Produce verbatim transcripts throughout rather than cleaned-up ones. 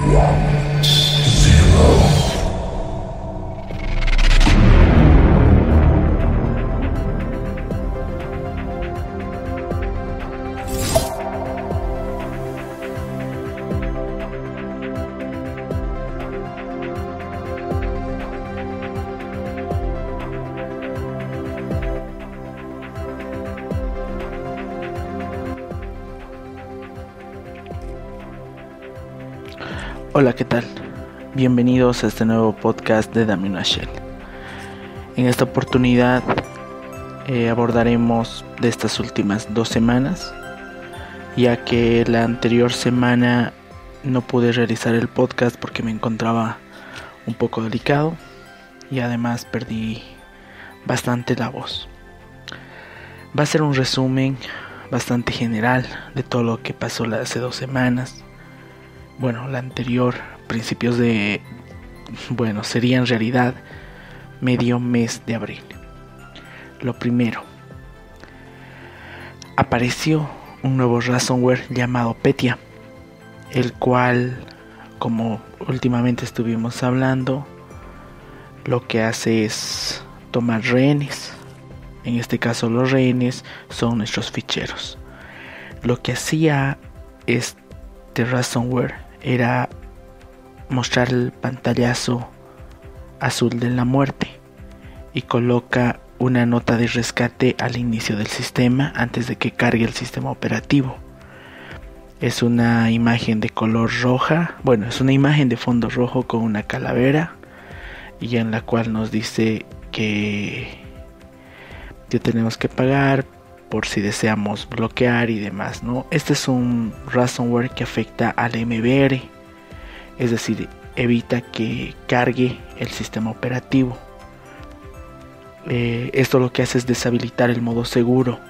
Hola, ¿qué tal? Bienvenidos a este nuevo podcast de Dame una Shell. En esta oportunidad eh, abordaremos de estas últimas dos semanas, ya que la anterior semana no pude realizar el podcast porque me encontraba un poco delicado y además perdí bastante la voz. Va a ser un resumen bastante general de todo lo que pasó hace dos semanas. Bueno, la anterior, principios de, bueno, sería en realidad medio mes de abril. Lo primero, apareció un nuevo ransomware llamado Petya, el cual, como últimamente estuvimos hablando, lo que hace es tomar rehenes. En este caso los rehenes son nuestros ficheros. Lo que hacía este ransomware era mostrar el pantallazo azul de la muerte y coloca una nota de rescate al inicio del sistema antes de que cargue el sistema operativo. Es una imagen de color roja, bueno, es una imagen de fondo rojo con una calavera y en la cual nos dice que, que tenemos que pagar por si deseamos bloquear y demás, ¿no? Este es un ransomware que afecta al M B R, es decir, evita que cargue el sistema operativo. Eh, esto lo que hace es deshabilitar el modo seguro.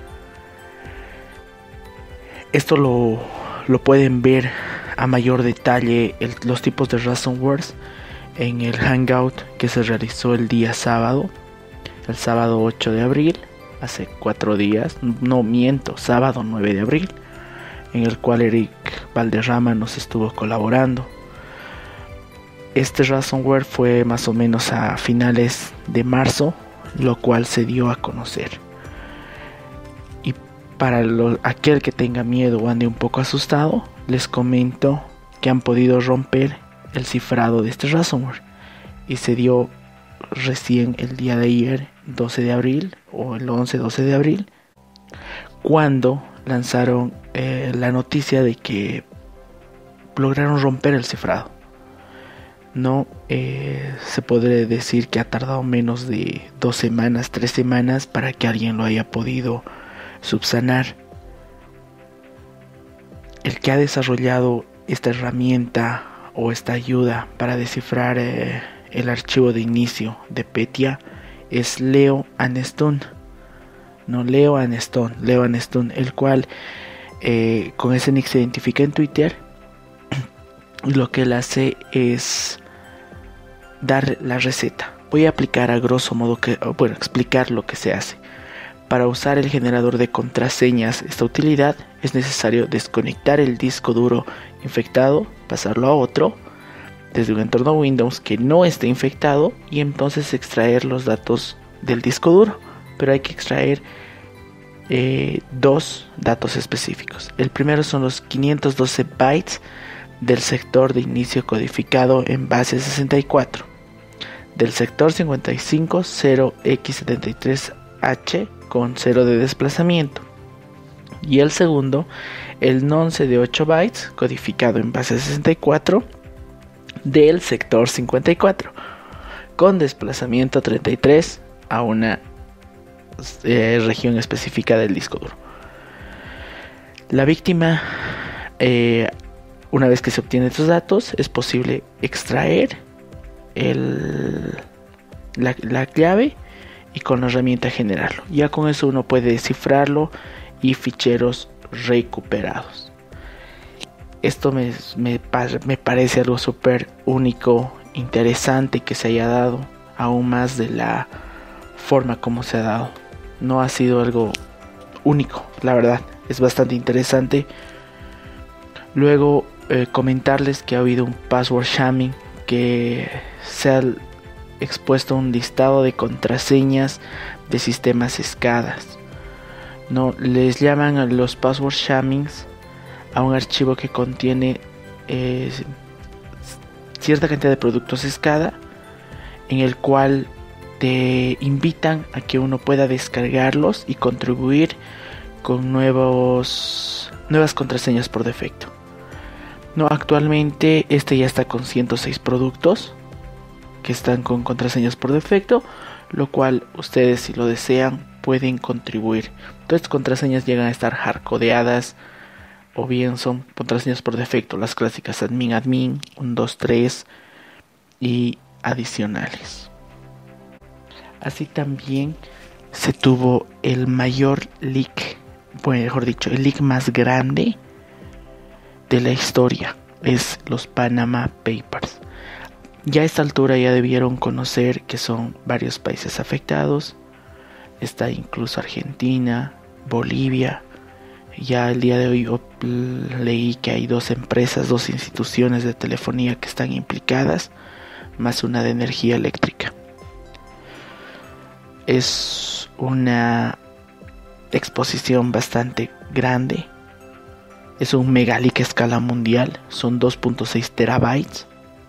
Esto lo, lo pueden ver a mayor detalle el, los tipos de ransomwares en el Hangout que se realizó el día sábado, el sábado ocho de abril. Hace cuatro días, no miento, sábado nueve de abril, en el cual Eric Valderrama nos estuvo colaborando. Este ransomware fue más o menos a finales de marzo, lo cual se dio a conocer. Y para lo, aquel que tenga miedo o ande un poco asustado, les comento que han podido romper el cifrado de este ransomware y se dio recién el día de ayer, doce de abril, o el once doce de abril, cuando lanzaron eh, la noticia de que lograron romper el cifrado. No eh, se podría decir que ha tardado menos de dos semanas, tres semanas para que alguien lo haya podido subsanar. El que ha desarrollado esta herramienta o esta ayuda para descifrar eh, el archivo de inicio de Petya es Leo Aneston, no Leo Aneston, Leo Aneston, el cual eh, con ese nick se identifica en Twitter. Y lo que él hace es dar la receta. Voy a aplicar a grosso modo que, bueno, explicar lo que se hace. Para usar el generador de contraseñas, esta utilidad, es necesario desconectar el disco duro infectado, pasarlo a otro desde un entorno Windows que no esté infectado y entonces extraer los datos del disco duro, pero hay que extraer eh, dos datos específicos. El primero son los quinientos doce bytes del sector de inicio codificado en base sesenta y cuatro, del sector cincuenta y cinco cero equis setenta y tres hache con cero de desplazamiento, y el segundo el nonce de ocho bytes codificado en base sesenta y cuatro del sector cincuenta y cuatro con desplazamiento treinta y tres a una eh, región específica del disco duro. La víctima, eh, una vez que se obtienen estos datos, es posible extraer el, la, la clave y con la herramienta generarlo. Ya con eso uno puede descifrarlo y ficheros recuperados. Esto me, me, me parece algo súper único, interesante que se haya dado, aún más de la forma como se ha dado. No ha sido algo único, la verdad, es bastante interesante. Luego eh, comentarles que ha habido un password sharing, que se ha expuesto un listado de contraseñas de sistemas escadas. No les llaman a los password shamings a un archivo que contiene eh, cierta cantidad de productos SCADA, en el cual te invitan a que uno pueda descargarlos y contribuir con nuevos nuevas contraseñas por defecto. No, actualmente este ya está con ciento seis productos que están con contraseñas por defecto, lo cual ustedes, si lo desean, pueden contribuir. Todas estas contraseñas llegan a estar hardcodeadas, o bien son contraseñas por defecto, las clásicas admin admin, uno dos tres y adicionales. Así también se tuvo el mayor leak, bueno, mejor dicho, el leak más grande de la historia, es los Panama Papers. Ya a esta altura ya debieron conocer que son varios países afectados. Está incluso Argentina, Bolivia. Ya el día de hoy leí que hay dos empresas, dos instituciones de telefonía que están implicadas, más una de energía eléctrica. Es una exposición bastante grande. Es un mega leak a escala mundial. Son dos punto seis terabytes.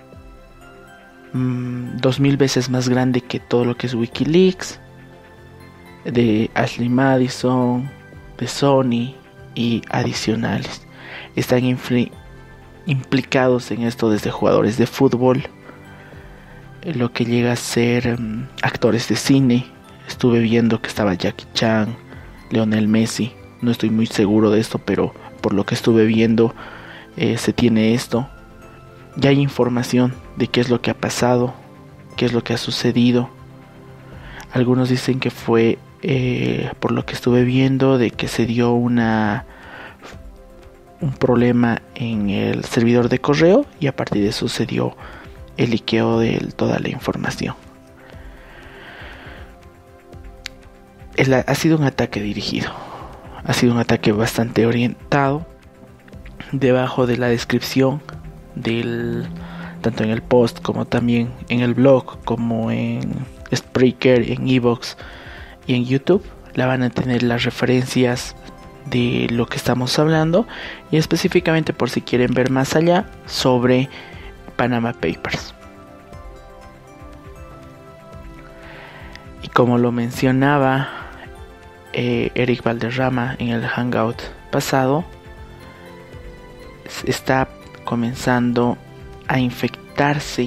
Mm, dos mil veces más grande que todo lo que es Wikileaks, de Ashley Madison, de Sony y adicionales. Están infli- implicados en esto desde jugadores de fútbol, lo que llega a ser um, actores de cine. Estuve viendo que estaba Jackie Chan, Lionel Messi. No estoy muy seguro de esto, pero por lo que estuve viendo eh, se tiene esto. Ya hay información de qué es lo que ha pasado, qué es lo que ha sucedido. Algunos dicen que fue eh, por lo que estuve viendo, de que se dio una un problema en el servidor de correo, y a partir de eso se dio el liqueo de toda la información. El, ha sido un ataque dirigido, ha sido un ataque bastante orientado. Debajo de la descripción del, tanto en el post como también en el blog, como en Spreaker, en Evox y en YouTube, la van a tener las referencias de lo que estamos hablando, y específicamente por si quieren ver más allá sobre Panama Papers. Y como lo mencionaba eh, Eric Valderrama en el Hangout pasado, está comenzando a infectarse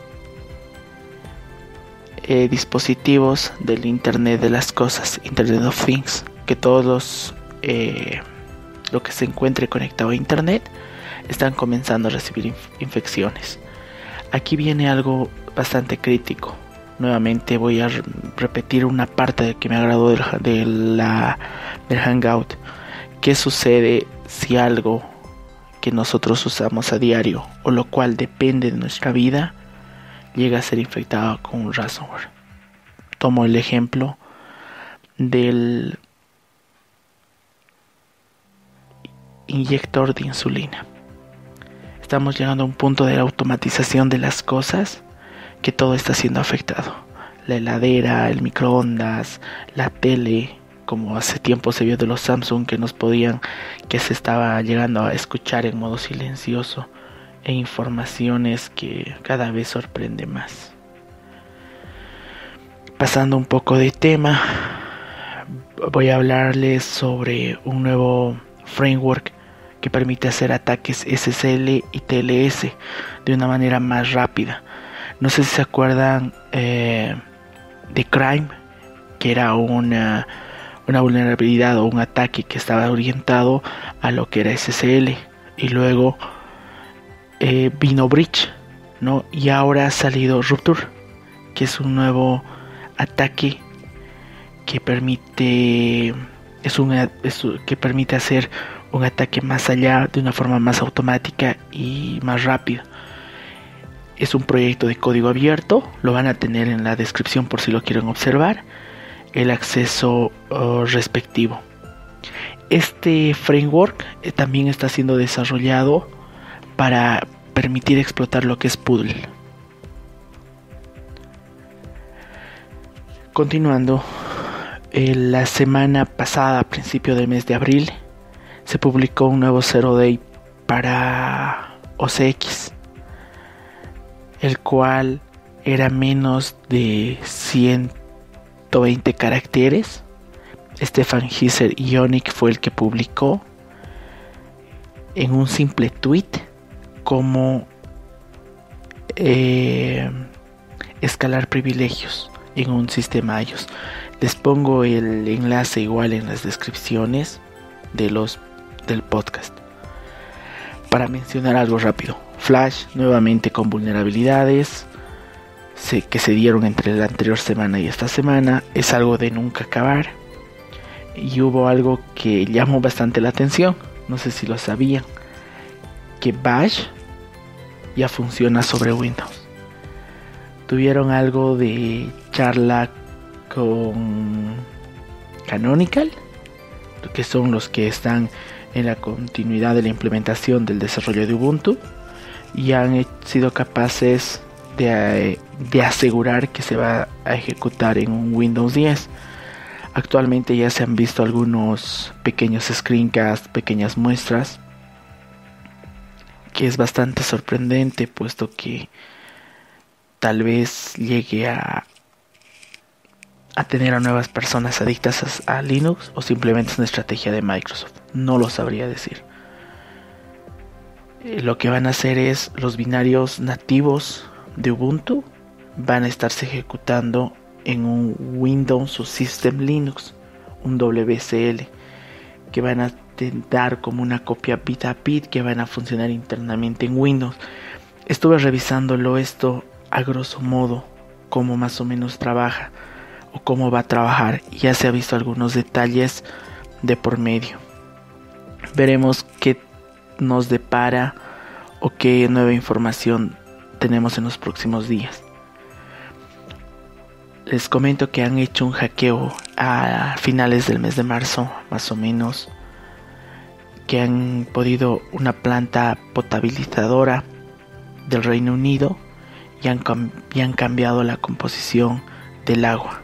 eh, dispositivos del Internet de las cosas, Internet of Things, que todos los eh, lo que se encuentre conectado a Internet están comenzando a recibir inf- infecciones. Aquí viene algo bastante crítico. Nuevamente voy a re- repetir una parte que me agradó del, de la, del Hangout. ¿Qué sucede si algo que nosotros usamos a diario, o lo cual depende de nuestra vida, llega a ser infectado con un ransomware? Tomo el ejemplo del inyector de insulina. Estamos llegando a un punto de la automatización de las cosas que todo está siendo afectado. La heladera, el microondas, la tele, como hace tiempo se vio de los Samsung, que nos podían, que se estaba llegando a escuchar en modo silencioso, e informaciones que cada vez sorprende más. Pasando un poco de tema, voy a hablarles sobre un nuevo framework que permite hacer ataques S S L y T L S de una manera más rápida. No sé si se acuerdan eh, de Crime, que era una, una vulnerabilidad o un ataque que estaba orientado a lo que era S S L, y luego eh, vino Breach, ¿no? Y ahora ha salido Rupture, que es un nuevo ataque que permite es un, es, que permite hacer un ataque más allá, de una forma más automática y más rápida. Es un proyecto de código abierto, lo van a tener en la descripción por si lo quieren observar, el acceso uh, respectivo. Este framework eh, también está siendo desarrollado para permitir explotar lo que es Poodle. Continuando, eh, la semana pasada, a principio del mes de abril, se publicó un nuevo Zero Day para O C X, el cual era menos de ciento veinte caracteres. Stefan Heiser Ionic fue el que publicó en un simple tweet cómo eh, escalar privilegios en un sistema I O S. Les pongo el enlace igual en las descripciones de los del podcast. Para mencionar algo rápido, Flash nuevamente con vulnerabilidades se, que se dieron entre la anterior semana y esta semana, es algo de nunca acabar. Y hubo algo que llamó bastante la atención, no sé si lo sabían, que Bash ya funciona sobre Windows. Tuvieron algo de charla con Canonical, que son los que están en la continuidad de la implementación del desarrollo de Ubuntu, y han sido capaces de, de asegurar que se va a ejecutar en un Windows diez. Actualmente ya se han visto algunos pequeños screencasts, pequeñas muestras, que es bastante sorprendente, puesto que tal vez llegue a, a tener a nuevas personas adictas a, a Linux, o simplemente es una estrategia de Microsoft. No lo sabría decir. Eh, lo que van a hacer es los binarios nativos de Ubuntu van a estarse ejecutando en un Windows o System Linux, un W S L, que van a dar como una copia bit a bit que van a funcionar internamente en Windows. Estuve revisándolo esto a grosso modo, cómo más o menos trabaja o cómo va a trabajar. Ya se ha visto algunos detalles de por medio. Veremos qué nos depara o qué nueva información tenemos en los próximos días. Les comento que han hecho un hackeo a finales del mes de marzo, más o menos, que han podido una planta potabilizadora del Reino Unido y han, y han cambiado la composición del agua.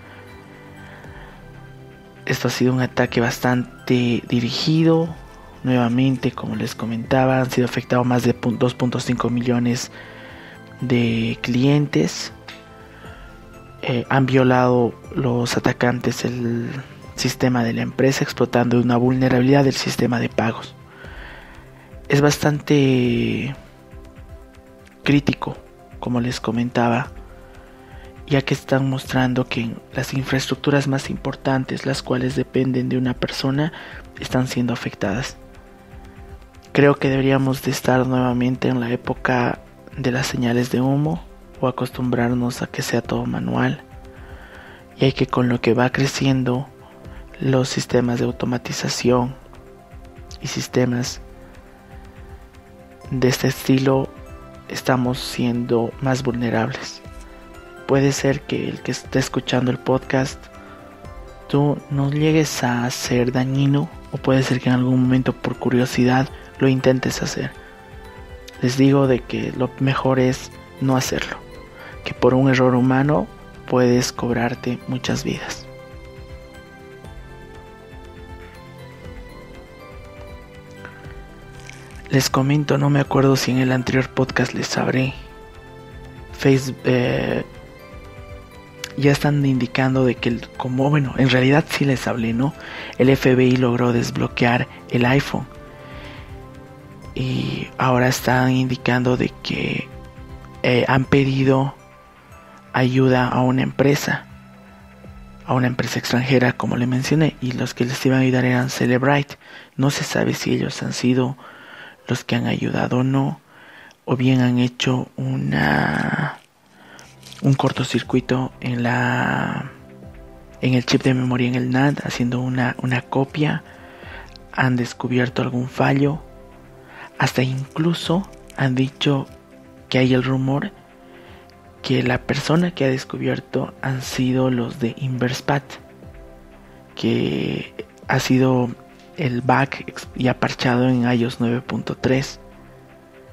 Esto ha sido un ataque bastante dirigido. Nuevamente, como les comentaba, han sido afectados más de dos punto cinco millones de clientes. Eh, han violado los atacantes el sistema de la empresa, explotando una vulnerabilidad del sistema de pagos. Es bastante crítico, como les comentaba, ya que están mostrando que las infraestructuras más importantes, las cuales dependen de una persona, están siendo afectadas. Creo que deberíamos de estar nuevamente en la época de las señales de humo, o acostumbrarnos a que sea todo manual, y hay que, con lo que va creciendo los sistemas de automatización y sistemas de este estilo, estamos siendo más vulnerables. Puede ser que el que esté escuchando el podcast tú no llegues a ser dañino, o puede ser que en algún momento por curiosidad lo intentes hacer. Les digo de que lo mejor es no hacerlo, que por un error humano puedes cobrarte muchas vidas. Les comento, no me acuerdo si en el anterior podcast les hablé. Facebook eh, ya están indicando de que el, como bueno, en realidad sí les hablé, ¿no? El F B I logró desbloquear el iPhone. Y ahora están indicando de que eh, han pedido ayuda a una empresa, a una empresa extranjera, como le mencioné, y los que les iban a ayudar eran Celebrite. No se sabe si ellos han sido los que han ayudado o no, o bien han hecho una un cortocircuito en la en el chip de memoria en el N A N D, haciendo una, una copia. Han descubierto algún fallo, hasta incluso han dicho que hay el rumor que la persona que ha descubierto han sido los de Inverspat, que ha sido el bug ya parchado en iOS nueve punto tres.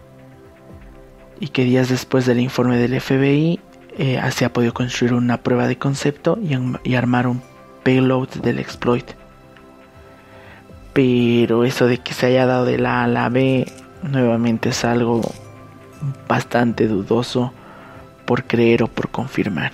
y que días después del informe del F B I eh, se ha podido construir una prueba de concepto y, y armar un payload del exploit. Pero eso de que se haya dado de la A a la B nuevamente es algo bastante dudoso por creer o por confirmar.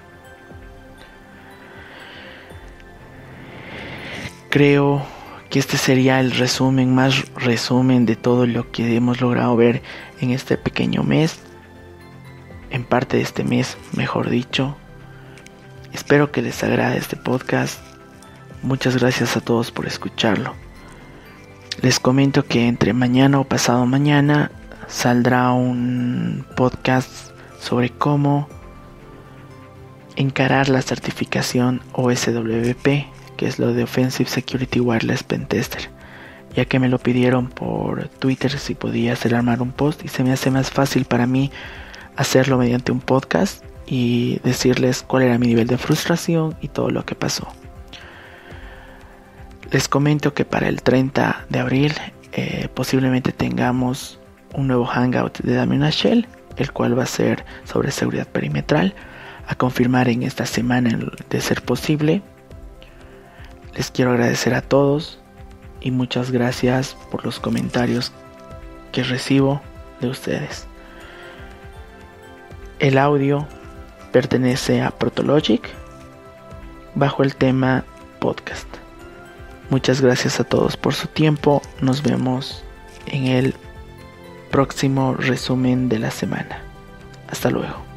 Creo que este sería el resumen, más resumen de todo lo que hemos logrado ver en este pequeño mes, en parte de este mes, mejor dicho. Espero que les agrade este podcast. Muchas gracias a todos por escucharlo. Les comento que entre mañana o pasado mañana saldrá un podcast sobre cómo encarar la certificación O S W P, que es lo de Offensive Security Wireless Pentester, ya que me lo pidieron por Twitter si podía hacer armar un post y se me hace más fácil para mí hacerlo mediante un podcast y decirles cuál era mi nivel de frustración y todo lo que pasó. Les comento que para el treinta de abril eh, posiblemente tengamos un nuevo hangout de Dame una Shell, el cual va a ser sobre seguridad perimetral, a confirmar en esta semana de ser posible. Les quiero agradecer a todos y muchas gracias por los comentarios que recibo de ustedes. El audio pertenece a Protologic bajo el tema podcast. Muchas gracias a todos por su tiempo. Nos vemos en el próximo resumen de la semana. Hasta luego.